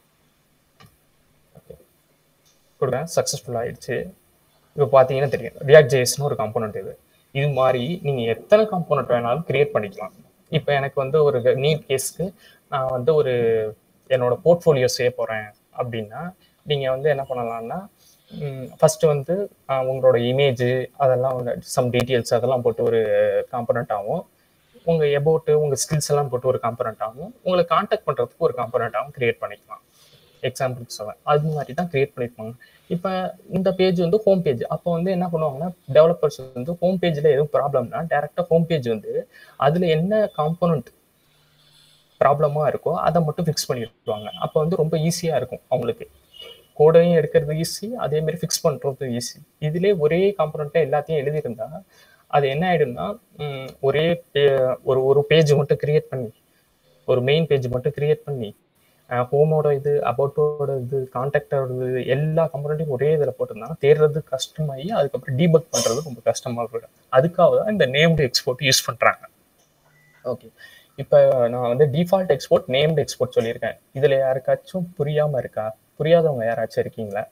கொடுக்குறேன், சக்ஸஸ்ஃபுல் ஆகிடுச்சு. இப்போ பார்த்தீங்கன்னா தெரியும் ரியாக்ட் ஜேஎஸ்னு ஒரு காம்போனண்ட் இது. இது மாதிரி நீங்கள் எத்தனை காம்போனண்ட் வேணாலும் கிரியேட் பண்ணிக்கலாம். இப்போ எனக்கு வந்து ஒரு நீட் கேஸ்க்கு நான் வந்து ஒரு என்னோட போர்ட்ஃபோலியோ செய்ய போகிறேன் அப்படின்னா நீங்கள் வந்து என்ன பண்ணலாம்னா ஃபர்ஸ்ட் வந்து உங்களோட இமேஜ் அதெல்லாம் சம் டீட்டெயில்ஸ் அதெல்லாம் போட்டு ஒரு காம்போனண்ட் ஆகும், உங்கள் எபோட்டு உங்கள் ஸ்கில்ஸ் எல்லாம் போட்டு ஒரு காம்போனண்ட் ஆகும், உங்களை கான்டாக்ட் பண்ணுறதுக்கு ஒரு காம்போனண்ட் ஆகும் கிரியேட் பண்ணிக்கலாம். எக்ஸாம்பிளுக்கு சொல்லுவேன், அது மாதிரி தான் கிரியேட் பண்ணியிருப்பாங்க. இப்போ இந்த பேஜ் வந்து ஹோம் பேஜ், அப்போ வந்து என்ன பண்ணுவாங்கன்னா டெவலப்பர்ஸ் வந்து ஹோம் பேஜில் எதுவும் ப்ராப்ளம்னா டேரெக்டாக ஹோம் பேஜ் வந்து அதில் என்ன காம்போனண்ட் ப்ராப்ளமாக இருக்கோ அதை மட்டும் ஃபிக்ஸ் பண்ணிடுவாங்க. அப்போ வந்து ரொம்ப ஈஸியாக இருக்கும் அவங்களுக்கு, கோடையும் எடுக்கிறது ஈஸி, அதே மாதிரி ஃபிக்ஸ் பண்ணுறது ஈஸி. இதிலே ஒரே காம்போனண்ட்டை எல்லாத்தையும் எழுதியிருந்தா அது என்ன ஆகிடும்னா ஒரே ஒரு ஒரு பேஜ் மட்டும் கிரியேட் பண்ணி ஒரு மெயின் பேஜ் மட்டும் கிரியேட் பண்ணி ஹோமோட இது அபவுட்டோட இது கான்டாக்டோட இது எல்லா காம்போனண்ட்டையும் ஒரே இதில் போட்டிருந்தாங்க, தேடுறது கஷ்டமாகி அதுக்கப்புறம் டீபக் பண்ணுறது ரொம்ப கஷ்டமாக போயிடும். அதுக்காக தான் இந்த நேம்டு எக்ஸ்போர்ட் யூஸ் பண்ணுறாங்க. ஓகே, இப்போ நான் வந்து டிஃபால்ட் எக்ஸ்போர்ட் நேம்டு எக்ஸ்போர்ட் சொல்லியிருக்கேன். இதில் யாருக்காச்சும் புரியாமல் இருக்கா? புரியாதவங்க யாராச்சும் இருக்கீங்களா?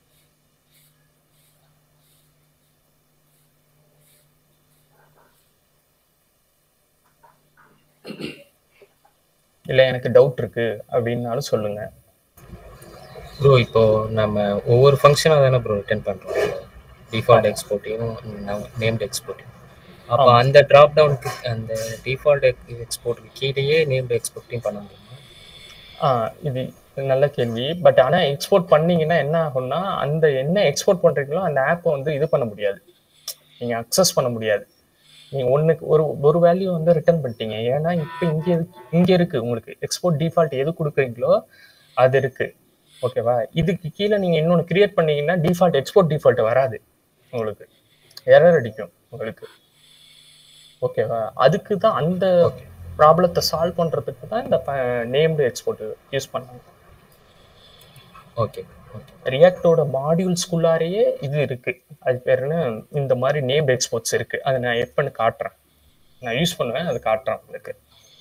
இல்லை எனக்கு டவுட் இருக்கு அப்படின்னாலும் சொல்லுங்க ப்ரோ. இப்போ நம்ம ஒவ்வொரு ஃபங்க்ஷனாக தானே ப்ரோ ரிட்டர்ன் பண்ணுறோம், டிஃபால்ட் எக்ஸ்போர்ட்டையும் நேம்டு எக்ஸ்போர்ட்டையும். அப்போ அந்த ட்ராப் டவுனுக்கு அந்த டிஃபால்ட் எக்ஸ்போர்ட்டுக்கு கீழேயே நேம்டு எக்ஸ்போர்ட்டையும் பண்ண முடியுமா? ஆ இது நல்ல கேள்வி. பட் ஆனால் எக்ஸ்போர்ட் பண்ணீங்கன்னா என்ன ஆகும்னா அந்த என்ன எக்ஸ்போர்ட் பண்ணுறீங்களோ அந்த ஆப்பை வந்து இது பண்ண முடியாது, நீங்கள் அக்சஸ் பண்ண முடியாது. நீங்கள் ஒன்றுக்கு ஒரு ஒரு வேல்யூ வந்து ரிட்டர்ன் பண்ணிட்டீங்க, ஏன்னா இப்போ இங்கே இங்கே இருக்குது உங்களுக்கு எக்ஸ்போர்ட் டிஃபால்ட் எது கொடுக்குறீங்களோ அது இருக்குது. ஓகேவா? இதுக்கு கீழே நீங்க இன்னொன்னு கிரியேட் பண்ணீங்கன்னா டிஃபால்ட் எக்ஸ்போர்ட் டிஃபால்ட் வராது உங்களுக்கு, எரர் அடிக்கும் உங்களுக்கு. ஓகேவா? அதுக்கு தான் அந்த ப்ராப்ளத்தை சால்வ் பண்றதுக்கு தான் இந்த நேம்டு எக்ஸ்போர்ட் யூஸ் பண்ணாங்க. ஓகே ரியாக்டோட மாடியூல்ஸ்குள்ளாரையே இது இருக்கு. அது பேர் என்ன, இந்த மாதிரி நேம்டு எக்ஸ்போர்ட்ஸ் இருக்கு. அதை நான் எப்பன்னு காட்டுறேன், நான் யூஸ் பண்ணுவேன், அது காட்டுறேன் உங்களுக்கு.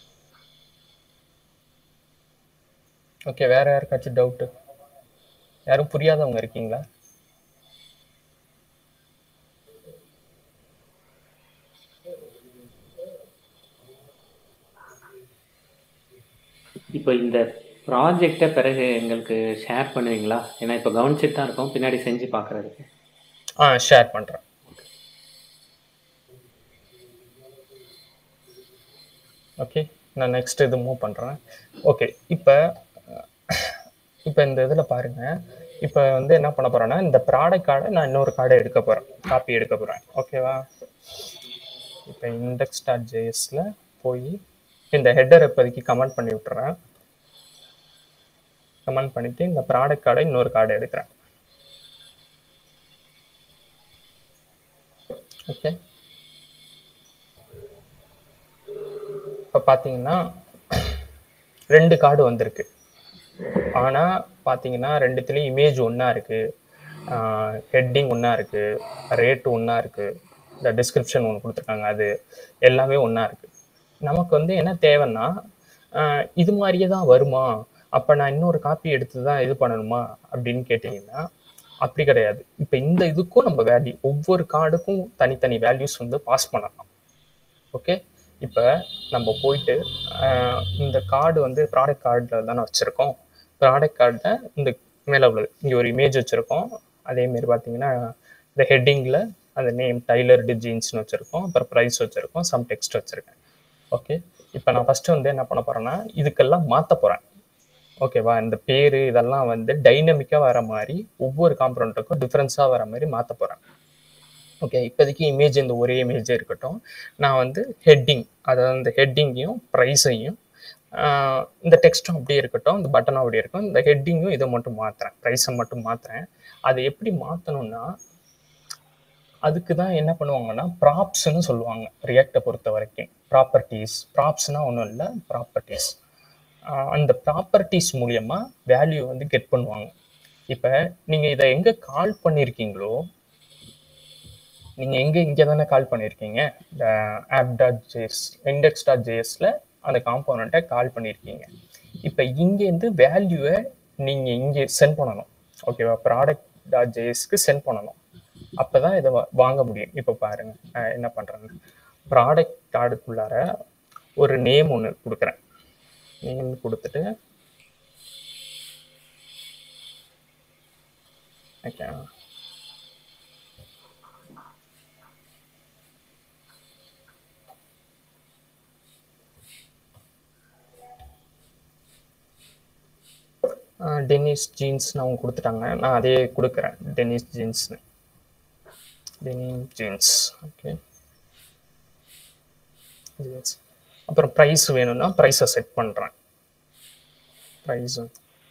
ஓகே, வேற யாருக்காச்சும் டவுட்? யாரும் புரியாதவங்க இருக்கீங்களா? இப்போ இந்த ப்ராஜெக்டை பிறகு எங்களுக்கு ஷேர் பண்ணுவீங்களா? ஏன்னா இப்போ கவனிச்சுட்டு தான் இருக்கோம், பின்னாடி செஞ்சு பார்க்குறதுக்கு. ஆ, ஷேர் பண்ணுறேன். ஓகே, நான் நெக்ஸ்ட் இது மூவ் பண்ணுறேன். ஓகே, இப்போ இப்போ இந்த இதில் பாருங்கள், இப்போ வந்து என்ன பண்ண போகிறேன்னா, இந்த ப்ராடக்ட் கார்டை நான் இன்னொரு கார்டை எடுக்க போகிறேன், காப்பி எடுக்க போகிறேன். ஓகேவா? இப்போ இண்டெக்ஸ் டாட் ஜேஎஸில் போய் இந்த ஹெட்டர் இப்போதைக்கு கமெண்ட் பண்ணி விட்டுறேன். கமெண்ட் பண்ணிவிட்டு இந்த ப்ராடக்ட் கார்டை இன்னொரு கார்டை எடுக்கிறேன். ஓகே, இப்போ பார்த்தீங்கன்னா ரெண்டு கார்டு வந்திருக்கு. ஆனால் பார்த்தீங்கன்னா ரெண்டுத்துலேயும் இமேஜ் ஒன்றா இருக்குது, ஹெட்டிங் ஒன்றா இருக்குது, ரேட் ஒன்றா இருக்குது, இந்த டிஸ்கிரிப்ஷன் ஒன்று கொடுத்துருக்காங்க, அது எல்லாமே ஒன்றா இருக்குது. நமக்கு வந்து என்ன தேவைன்னா, இது மாதிரியே தான் வருமா, அப்போ நான் இன்னொரு காப்பி எடுத்து தான் இது பண்ணணுமா அப்படின்னு கேட்டிங்கன்னா அப்படி கிடையாது. இப்போ இந்த இதுக்கும் நம்ம வேல்யூ, ஒவ்வொரு கார்டுக்கும் தனித்தனி வேல்யூஸ் வந்து பாஸ் பண்ணலாம். ஓகே, இப்போ நம்ம போயிட்டு இந்த கார்டு வந்து ப்ராடக்ட் கார்டில் தானே வச்சுருக்கோம். ப்ராடக்ட் கார்டில் இந்த மேலே உள்ளது இங்கே ஒரு இமேஜ் வச்சுருக்கோம். அதேமாரி பார்த்தீங்கன்னா இந்த ஹெட்டிங்கில் அந்த நேம் டைலர்டு ஜீன்ஸ்னு வச்சுருக்கோம், அப்புறம் ப்ரைஸ் வச்சுருக்கோம், சம் டெக்ஸ்ட் வச்சுருக்கேன். ஓகே, இப்போ நான் ஃபஸ்ட்டு வந்து என்ன பண்ண போகிறேன்னா, இதுக்கெல்லாம் மாற்ற போகிறேன். ஓகேவா? இந்த பேர் இதெல்லாம் வந்து டைனமிக்காக வர மாதிரி, ஒவ்வொரு காம்பனண்ட்டுக்கும் டிஃப்ரென்ஸாக வர மாதிரி மாற்ற போகிறேன். ஓகே, இப்போதைக்கு இமேஜ் இந்த ஒரே இமேஜே இருக்கட்டும். நான் வந்து ஹெட்டிங், அதாவது இந்த ஹெட்டிங்கையும் ப்ரைஸையும், இந்த டெக்ஸ்ட்டும் அப்படியே இருக்கட்டும், இந்த பட்டனும் அப்படியே இருக்கும், இந்த ஹெட்டிங்கும் இதை மட்டும் மாற்றுறேன், ப்ரைஸை மட்டும் மாற்றுறேன். அதை எப்படி மாற்றணும்னா, அதுக்கு தான் என்ன பண்ணுவாங்கன்னா ப்ராப்ஸ்ன்னு சொல்லுவாங்க ரியாக்டை பொறுத்த வரைக்கும். ப்ராப்பர்ட்டிஸ், ப்ராப்ஸ்னால் ஒன்றும் இல்லை, ப்ராப்பர்ட்டிஸ். அந்த ப்ராப்பர்ட்டிஸ் மூலியமா வேல்யூ வந்து கெட் பண்ணுவாங்க. இப்போ நீங்கள் இதை எங்கே கால் பண்ணியிருக்கீங்களோ, நீங்கள் எங்கே இங்கே தானே கால் பண்ணியிருக்கீங்க, இந்த app dot JS index dot ஜேஎஸில் அந்த காம்போனண்ட்டை கால் பண்ணியிருக்கீங்க. இப்போ இங்கேருந்து வேல்யூவை நீங்கள் இங்கே சென்ட் பண்ணணும். ஓகேவா? ப்ராடக்ட் டாட் ஜேஎஸ்க்கு சென்ட் பண்ணணும். அப்போ தான் இதை வாங்க முடியும். இப்போ பாருங்கள் என்ன பண்ணுறேன்னு, ப்ராடக்ட் கார்டுக்குள்ளார ஒரு நேம் ஒன்று கொடுக்குறேன். நேம் கொடுத்துட்டு ஓகே, டென்னிஸ் ஜீன்ஸ்னு அவங்க கொடுத்துட்டாங்க, நான் அதே கொடுக்குறேன், டென்னிஸ் ஜீன்ஸ்னு, டெனிம் ஜீன்ஸ். Okay, jeans. அப்புறம் ப்ரைஸ் வேணும்னா ப்ரைஸை செட் பண்ணுறேன். ப்ரைஸ்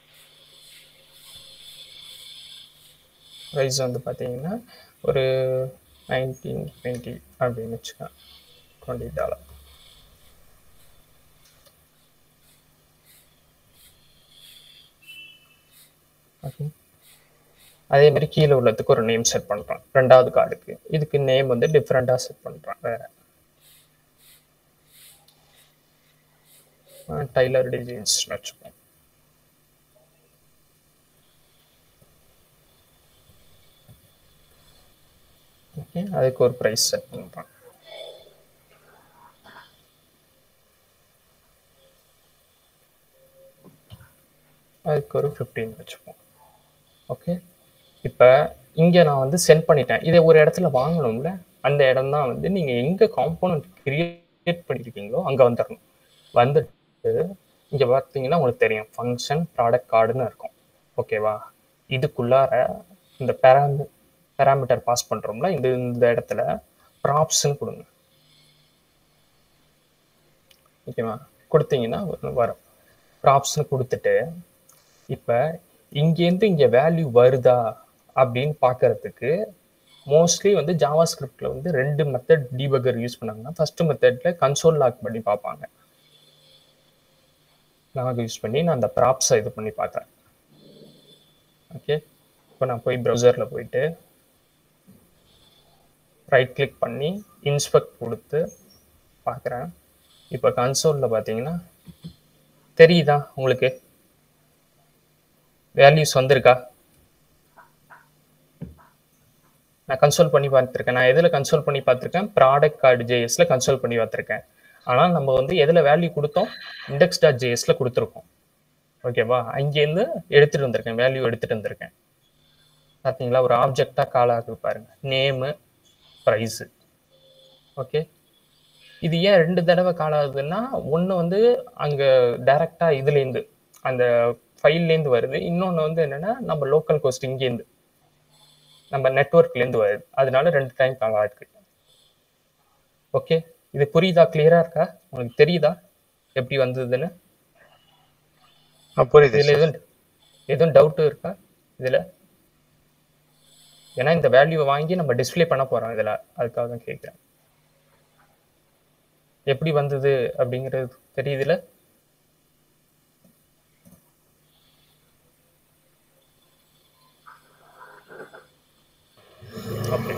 ப்ரைஸ் வந்து பார்த்தீங்கன்னா ஒரு நைன்டீன் டுவெண்ட்டி அப்படின்னு வச்சுக்கேன், டுவெண்ட்டி டாலர். ஓகே, அதே மாதிரி கீழே உள்ளதுக்கு ஒரு நேம் செட் பண்ணுறேன். ரெண்டாவது கார்டுக்கு இதுக்கு நேம் வந்து டிஃப்ரெண்ட்டாக செட் பண்ணுறேன். வேறு டைலர் டிசைன்ஸ்னு வச்சுப்போம். ஓகே, அதுக்கு ஒரு ப்ரைஸ் செட் பண்ணுறேன். அதுக்கு ஒரு ஃபிஃப்டீன் வச்சுப்போம். ஓகே, இப்போ இங்கே நான் வந்து சென்ட் பண்ணிட்டேன். இதை ஒரு இடத்துல வாங்கணும்ல, அந்த இடம் தான் வந்து நீங்கள் எங்கே காம்போனன்ட் கிரியேட் பண்ணியிருக்கீங்களோ அங்கே வந்துடணும். வந்துட்டு இங்கே பார்த்தீங்கன்னா உங்களுக்கு தெரியும், ஃபங்க்ஷன் ப்ராடக்ட் கார்டுன்னு இருக்கும். ஓகேவா? இதுக்குள்ளார இந்த பேராமி பேராமீட்டர் பாஸ் பண்ணுறோம்ல, இந்த இந்த இடத்துல ப்ராப்ஸ்ன்னு கொடுங்க. ஓகேவா? கொடுத்தீங்கன்னா வரும். ப்ராப்ஸ்ன்னு கொடுத்துட்டு இப்போ இங்கேருந்து இங்கே வேல்யூ வருதா அப்படின்னு பார்க்கறதுக்கு மோஸ்ட்லி வந்து ஜாவா ஸ்கிரிப்டில் வந்து ரெண்டு மெத்தட் டீபக்கர் யூஸ் பண்ணாங்கன்னா ஃபர்ஸ்ட் மெத்தடில் கன்சோல் லாக் பண்ணி பார்ப்பாங்க. லாக் யூஸ் பண்ணி நான் அந்த ப்ராப்ஸை இது பண்ணி பார்க்குறேன். ஓகே, இப்போ நான் போய் ப்ரௌசரில் போயிட்டு ரைட் கிளிக் பண்ணி இன்ஸ்பெக்ட் கொடுத்து பார்க்குறேன். இப்போ கன்சோலில் பார்த்தீங்கன்னா தெரியுதா உங்களுக்கு வேல்யூஸ் வந்திருக்கா? நான் கன்சோல் பண்ணி பார்த்துருக்கேன். நான் எதில் கன்சோல் பண்ணி பார்த்துருக்கேன்? ப்ராடக்ட் கார்டு ஜேஎஸ்ல கன்சோல் பண்ணி பார்த்துருக்கேன். ஆனால் நம்ம வந்து எதில் வேல்யூ கொடுத்தோம்? இண்டெக்ஸ் டாட் ஜேஎஸ்ல கொடுத்துருக்கோம். ஓகேவா? அங்கேருந்து எடுத்துகிட்டு வந்திருக்கேன், வேல்யூ எடுத்துகிட்டு வந்திருக்கேன். பார்த்தீங்களா? ஒரு ஆப்ஜெக்டாக கால் ஆகுது பாருங்க, நேமு ப்ரைஸு. ஓகே, இது ஏன் ரெண்டு தடவை கால் ஆகுதுன்னா, ஒன்று வந்து அங்கே டைரெக்டாக இதுலேருந்து அந்த ஃபைல்லேருந்து வருது, இன்னொன்று வந்து என்னென்னா நம்ம லோக்கல் கோஸ்ட் இங்கேருந்து நம்ம நெட்ஒர்க்லேருந்து வருது, அதனால ரெண்டு டைம் கால் ஆகுது. ஓகே, இது புரியுதா? கிளியரா இருக்கா? உங்களுக்கு தெரியுதா எப்படி வந்ததுன்னு? புரியுது. இதில் எதுவும் எதுவும் டவுட்டு இருக்கா இதில்? ஏன்னா இந்த வேல்யூவை வாங்கி நம்ம டிஸ்பிளே பண்ண போகிறோம் இதில், அதுக்காக தான் கேட்குறேன். எப்படி வந்தது அப்படிங்கிறது தெரியுதுல? ஓகே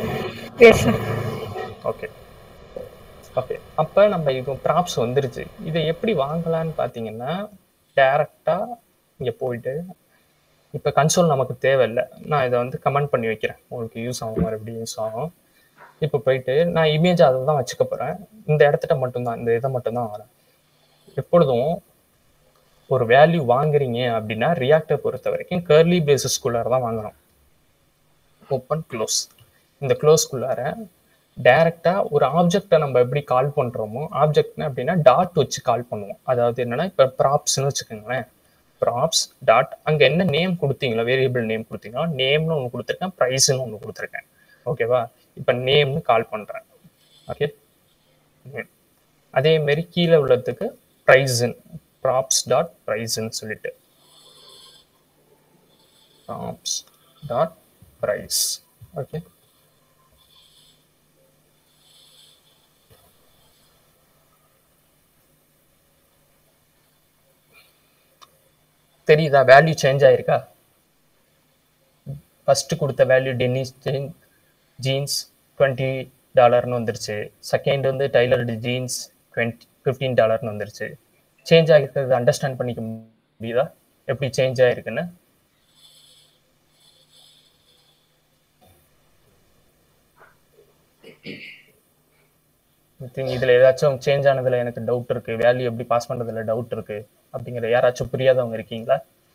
ஓகே ஓகே அப்போ நம்ம இது ப்ராப்ஸ் வந்துருச்சு. இதை எப்படி வாங்கலான்னு பார்த்தீங்கன்னா, டேரெக்டாக இங்கே போயிட்டு, இப்போ கன்சோல் நமக்கு தேவையில்லை, நான் இதை வந்து கமெண்ட் பண்ணி வைக்கிறேன், உங்களுக்கு யூஸ் ஆகும், மறுபடியும் யூஸ் ஆகும். இப்போ போயிட்டு நான் இமேஜ் அதை தான் வச்சுக்க போகிறேன், இந்த இடத்துல மட்டும்தான், இந்த இதை மட்டும்தான் வரேன். எப்பொழுதும் ஒரு வேல்யூ வாங்குறீங்க அப்படின்னா ரியாக்டை பொறுத்த வரைக்கும் கர்லி பேசிஸ்குள்ளார தான் வாங்கணும். ஓப்பன் க்ளோஸ், இந்த க்ளோஸ்குள்ளார டைரெக்டாக ஒரு ஆப்ஜெக்டை நம்ம எப்படி கால் பண்ணுறோமோ, ஆப்ஜெக்ட்னா அப்படின்னா டாட் வச்சு கால் பண்ணுவோம். அதாவது என்னன்னா, இப்போ ப்ராப்ஸ்ன்னு வச்சுக்கோங்களேன், ப்ராப்ஸ் டாட், அங்கே என்ன நேம் கொடுத்தீங்களோ, வேரியபிள் நேம் கொடுத்தீங்களோ, நேம்னு ஒன்று கொடுத்துருக்கேன், ப்ரைஸ்ன்னு ஒன்று கொடுத்துருக்கேன். ஓகேவா? இப்போ நேம்னு கால் பண்ணுறேன். ஓகே, அதே மாதிரி கீழே உள்ளதுக்கு ப்ரைஸ்ன்னு, ப்ராப்ஸ் டாட் ப்ரைஸ்ன்னு சொல்லிட்டு ப்ராப்ஸ் டாட் ப்ரைஸ். ஓகே, தெரியுதா? வேல்யூ சேஞ்ச் ஆயிருக்கா? ஃபர்ஸ்ட் கொடுத்த வேல்யூ டென்னிஸ் ஜீன்ஸ் டுவெண்ட்டி டாலர்னு வந்துருச்சு. செகண்ட் வந்து டைலர் ஜீன்ஸ் டுவெண்ட்டி ஃபிஃப்டீன் டாலர்னு வந்துருச்சு. சேஞ்ச் ஆகிருக்கிறது அண்டர்ஸ்டாண்ட் பண்ணிக்க முடியுதா எப்படி சேஞ்ச் ஆயிருக்குன்னு? இதுல ஏதாச்சும் சேஞ்ச் ஆனதுல எனக்கு டவுட் இருக்கு, வேல்யூ எப்படி பாஸ் பண்றதுல டவுட் இருக்கு அப்படிங்கிற யாராச்சும் புரியாதவங்க இருக்கீங்களா?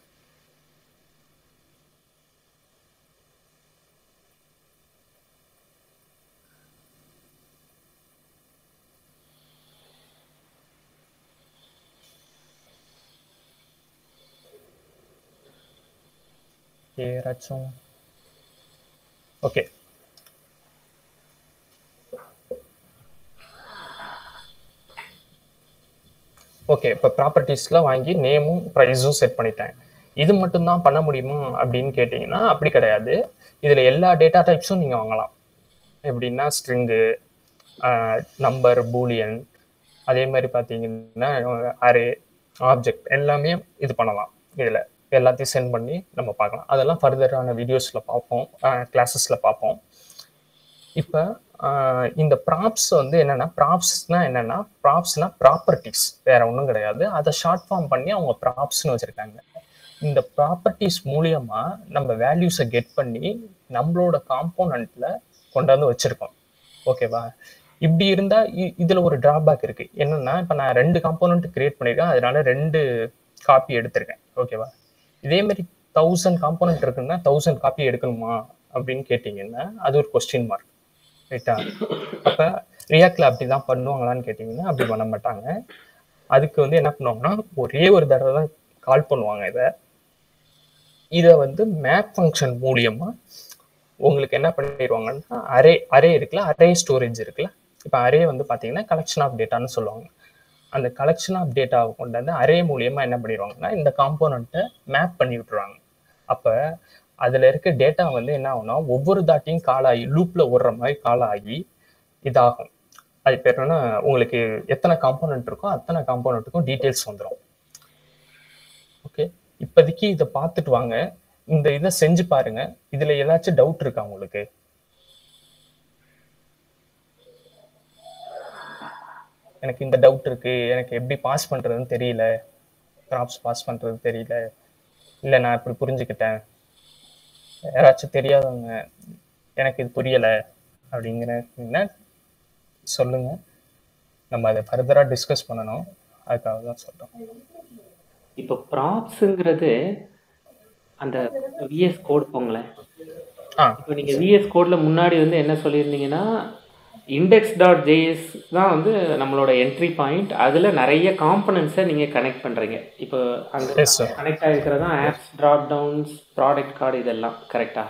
யாராச்சும்? ஓகே, ஓகே இப்போ ப்ராப்பர்ட்டிஸ்லாம் வாங்கி நேமும் ப்ரைஸும் செட் பண்ணிட்டேன். இது மட்டும்தான் பண்ண முடியுமா அப்படின்னு கேட்டிங்கன்னா அப்படி கிடையாது. இதில் எல்லா டேட்டா டைப்ஸும் நீங்கள் வாங்கலாம். எப்படின்னா ஸ்ட்ரிங்கு, நம்பர், பூலியன், அதே மாதிரி பார்த்தீங்கன்னா அரே, ஆப்ஜெக்ட் எல்லாமே இது பண்ணலாம். இதில் எல்லாத்தையும் சென்ட் பண்ணி நம்ம பார்க்கலாம். அதெல்லாம் ஃபர்தரான வீடியோஸில் பார்ப்போம், கிளாஸஸில் பார்ப்போம். இப்போ இந்த ப்ராப்ஸ் வந்து என்னென்னா, ப்ராப்ஸ்னா என்னென்னா, ப்ராப்ஸ்னா ப்ராப்பர்ட்டிஸ், வேற ஒன்றும் கிடையாது. அதை ஷார்ட் ஃபார்ம் பண்ணி அவங்க ப்ராப்ஸ்னு வச்சுருக்காங்க. இந்த ப்ராப்பர்ட்டிஸ் மூலியமா நம்ம வேல்யூஸை கெட் பண்ணி நம்மளோட காம்போனண்ட்ல கொண்டாந்து வச்சிருக்கோம். ஓகேவா? இப்படி இருந்தா இதுல ஒரு டிராபேக் இருக்கு. என்னன்னா, இப்போ நான் ரெண்டு காம்போனண்ட் கிரியேட் பண்ணியிருக்கேன், அதனால ரெண்டு காப்பி எடுத்திருக்கேன். ஓகேவா? இதே மாதிரி தௌசண்ட் காம்போனண்ட் இருக்குன்னா தௌசண்ட் காப்பி எடுக்கணுமா அப்படின்னு கேட்டீங்கன்னா அது ஒரு கொஸ்டின் மார்க். ரைட்டா? அப்ப ரியாக்ட்ல அப்படிதான் பண்ணுவாங்களான்னு கேட்டீங்கன்னா அப்படி பண்ண மாட்டாங்க. அதுக்கு வந்து என்ன பண்ணுவாங்கன்னா ஒரே ஒரு தடவை தான் கால் பண்ணுவாங்க. இதை இதை வந்து மேப் ஃபங்க்ஷன் மூலியமா உங்களுக்கு என்ன பண்ணிடுவாங்கன்னா, அரே அரே இருக்குல்ல, அரே ஸ்டோரேஜ் இருக்குல்ல, இப்போ அரே வந்து பார்த்தீங்கன்னா கலெக்ஷன் ஆஃப் டேட்டான்னு சொல்லுவாங்க. அந்த கலெக்ஷன் ஆஃப் டேட்டாவை கொண்டு வந்து அரே மூலியமா என்ன பண்ணிடுவாங்கன்னா இந்த காம்போனண்ட்டை மேப் பண்ணி விட்டுருவாங்க. அப்ப அதுல இருக்க டேட்டா வந்து என்ன ஆகும்னா ஒவ்வொரு தாட்டியும் கால் ஆகி லூப்ல ஓடுற மாதிரி கால் ஆகி இதாகும். அது பேர் என்னன்னா உங்களுக்கு எத்தனை காம்போனன்ட் இருக்கோ அத்தனை காம்போனன்ட்டுக்கும் டீட்டெயில்ஸ் வந்துடும். ஓகே, இப்போதைக்கு இதை பார்த்துட்டு வாங்க, இந்த இதை செஞ்சு பாருங்க. இதுல ஏதாச்சும் டவுட் இருக்கா உங்களுக்கு? எனக்கு இந்த டவுட் இருக்கு, எனக்கு எப்படி பாஸ் பண்றதுன்னு தெரியல, கிராப்ஸ் பாஸ் பண்றது தெரியல, இல்லை நான் இப்படி புரிஞ்சுக்கிட்டேன், யாராச்சும் தெரியாதவங்க எனக்கு இது புரியல அப்படிங்கிற சொல்லுங்க. நம்ம அதை ஃபர்தரா டிஸ்கஸ் பண்ணணும், அதுக்காக தான் சொல்றோம். இப்போ ப்ராப்ஸுங்கிறது அந்த விஎஸ் கோட் போங்களேன். இப்போ நீங்கள் விஎஸ் கோடில் முன்னாடி வந்து என்ன சொல்லியிருந்தீங்கன்னா இண்டெக்ஸ் டாட் ஜேஎஸ் தான் வந்து நம்மளோட என்ட்ரி பாயிண்ட். அதில் நிறைய காம்பனன்ட்ஸை நீங்கள் கனெக்ட் பண்ணுறீங்க. இப்போ அங்கே கனெக்ட் ஆகிருக்கிறதா apps, dropdowns, product card, இதெல்லாம் கரெக்டா?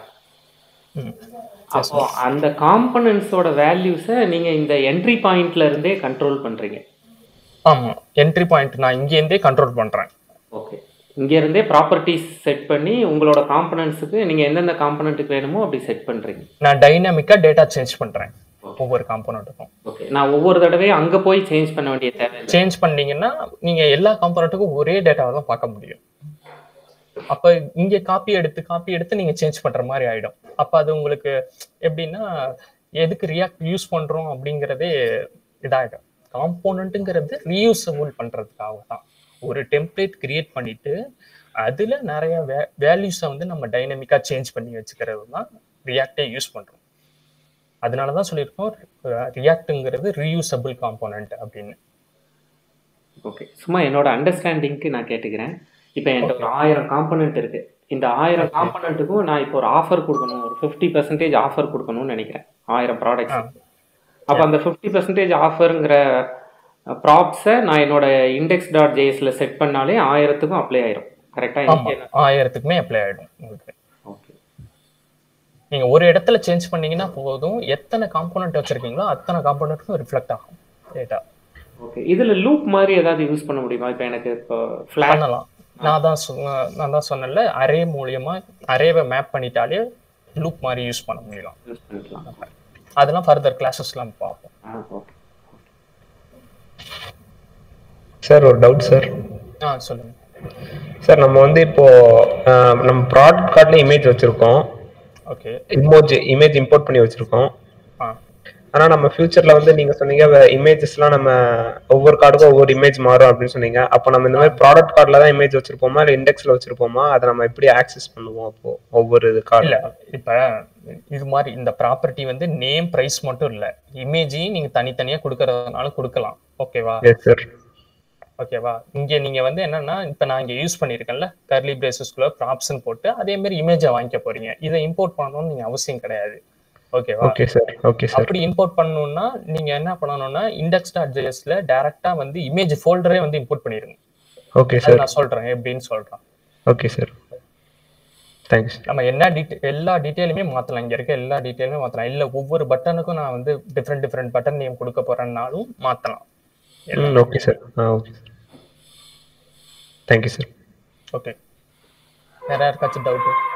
அப்போ அந்த காம்பனன்ட்ஸோட வேல்யூஸை நீங்கள் இந்த என்ட்ரி பாயிண்ட்ல இருந்தே கண்ட்ரோல் பண்ணுறீங்க. ஆமாம், என்ட்ரி பாயிண்ட் நான் இங்கேருந்தே கண்ட்ரோல் பண்ணுறேன். ஓகே, இங்கேருந்தே ப்ராப்பர்ட்டிஸ் செட் பண்ணி உங்களோட காம்பனன்ட்ஸுக்கு நீங்கள் எந்தெந்த காம்பனண்ட்டுக்கு வேணுமோ அப்படி செட் பண்ணுறீங்க. நான் டைனாமிக்காக டேட்டா சேஞ்ச் பண்ணுறேன் ஒவ்வொரு காம்போனண்ட்டுக்கும். ஓகே, நான் ஒவ்வொரு தடவையும் அங்கே போய் சேஞ்ச் பண்ண வேண்டிய தேவை. சேஞ்ச் பண்ணீங்கன்னா நீங்கள் எல்லா காம்போனண்ட்டுக்கும் ஒரே டேட்டாவை தான் பார்க்க முடியும். அப்போ இங்கே காப்பி எடுத்து காப்பி எடுத்து நீங்கள் சேஞ்ச் பண்ணுற மாதிரி ஆகிடும். அப்போ அது உங்களுக்கு எப்படின்னா எதுக்கு ரியாக்ட் யூஸ் பண்ணுறோம் அப்படிங்கிறதே இதாகிடும். காம்போனண்ட்டுங்கிறது ரீயூசபிள் பண்ணுறதுக்காக தான். ஒரு டெம்ப்ளேட் கிரியேட் பண்ணிட்டு அதில் நிறைய வே வேல்யூஸை வந்து நம்ம டைனமிக்காக சேஞ்ச் பண்ணி வச்சுக்கிறது தான் ரியாக்டே யூஸ் பண்ணுறோம். அதனால தான் சொல்லியிருக்கோம் ரியாக்ட்டுங்கிறது ரீயூசபிள் காம்போனண்ட் அப்படின்னு. ஓகே, சும்மா என்னோட அண்டர்ஸ்டாண்டிங்க்கு நான் கேட்டுக்கிறேன். இப்போ என்கிட்ட ஒரு ஆயிரம் காம்பனண்ட் இருக்கு. இந்த ஆயிரம் காம்பனண்ட்டுக்கும் நான் இப்போ ஒரு ஆஃபர் கொடுக்கணும், ஒரு ஃபிஃப்டி பர்சன்டேஜ் ஆஃபர் கொடுக்கணும்னு நினைக்கிறேன் ஆயிரம் ப்ராடக்ட்ஸ். அப்போ அந்த ஃபிஃப்டி பர்சன்டேஜ் ஆஃபருங்கிற ப்ராப்ஸை நான் என்னோட இண்டெக்ஸ் டாட் ஜேஎஸ்ல செட் பண்ணாலே ஆயிரத்துக்கும் அப்ளை ஆயிரும். கரெக்டாக? ஆயிரத்துக்குமே அப்ளை ஆகிடும் உங்களுக்கு. ஓகே, நீங்கள் ஒரு இடத்துல சேஞ்ச் பண்ணீங்கன்னா போதும், எத்தனை காம்போனண்ட் வச்சிருக்கீங்களோ அத்தனை காம்போனண்ட்டுக்கும் ரிஃப்ளெக்ட் ஆகும் டேட்டா. ஓகே, இதில் லூப் மாதிரி ஏதாவது யூஸ் பண்ண முடியுமா? இப்போ எனக்கு இப்போ ஃப்ளாட் பண்ணலாம். நான் தான் சொன்ன நான் தான் சொன்னேன்ல, அரே மூலியமா அரேவை மேப் பண்ணிட்டாலே லூப் மாதிரி யூஸ் பண்ண முடியலாம். யூஸ் பண்ணிக்கலாம். அதெல்லாம் ஃபர்தர் கிளாஸஸ்லாம் பார்ப்போம். ஓகே சார், ஒரு டவுட் சார். ஆ சொல்லுங்க சார். நம்ம வந்து இப்போ நம்ம ப்ராடக்ட் கார்டில் இமேஜ் வச்சிருக்கோம். ஓகே, இமோஜ் இமேஜ் இம்போர்ட் பண்ணி வச்சிருக்கோம். ஆனா நம்ம ஃபியூச்சர்ல வந்து நீங்க சொன்னீங்க இமேஜஸ்லாம் நம்ம ஒவ்வொரு கார்டுக்கும் ஒவ்வொரு இமேஜ் மாறும் அப்படின்னு சொன்னீங்க. அப்போ நம்ம இந்த மாதிரி ப்ராடக்ட் கார்டில் தான் இமேஜ் வச்சிருப்போமா இல்லை இண்டெக்ஸ்ல வச்சிருப்போமா? அதை நம்ம எப்படி ஆக்சஸ் பண்ணுவோம் அப்போ ஒவ்வொரு கார்டு? இல்லை, இப்போ இது மாதிரி இந்த ப்ராப்பர்ட்டி வந்து நேம் ப்ரைஸ் மட்டும் இல்லை, இமேஜையும் நீங்கள் தனித்தனியாக கொடுக்கறதுனால கொடுக்கலாம். ஓகேவா? Yes sir. ஓகேவா? இங்கே நீங்கள் வந்து என்னன்னா இப்போ நான் இங்கே யூஸ் பண்ணியிருக்கேன்ல கர்லி பிரேசஸ்குள்ள ப்ராப்ஸ்ன்னு போட்டு அதே மாதிரி இமேஜை வாங்கிக்க போறீங்க. இதை இம்போர்ட் பண்ணணும்னு நீங்கள் அவசியம் கிடையாது. ஓகேவா? Okay sir. Okay sir. அப்படி இம்போர்ட் பண்ணணும்னா நீங்க என்ன பண்ணணும்னா இண்டெக்ஸ் டாட் ஜேஎஸ்ல டைரக்டா வந்து இமேஜ் ஃபோல்டரே வந்து இம்போர்ட் பண்ணிருங்க. ஓகே சார், நான் சொல்றேன் எப்படின்னு சொல்றேன். Okay sir, thanks. நம்ம என்ன டீட்டெயில் எல்லா டீட்டெயிலுமே மாத்தலாம். இங்க இருக்க எல்லா டீட்டெயிலுமே மாத்தலாம். இல்ல ஒவ்வொரு பட்டனுக்கும் நான் வந்து டிஃப்ரெண்ட் டிஃப்ரெண்ட் பட்டன் நேம் கொடுக்க போறேன்னாலும் மாத்தலாம். Okay sir. Okay sir, thank you sir. Okay, வேற யாருக்காச்சும் டவுட்?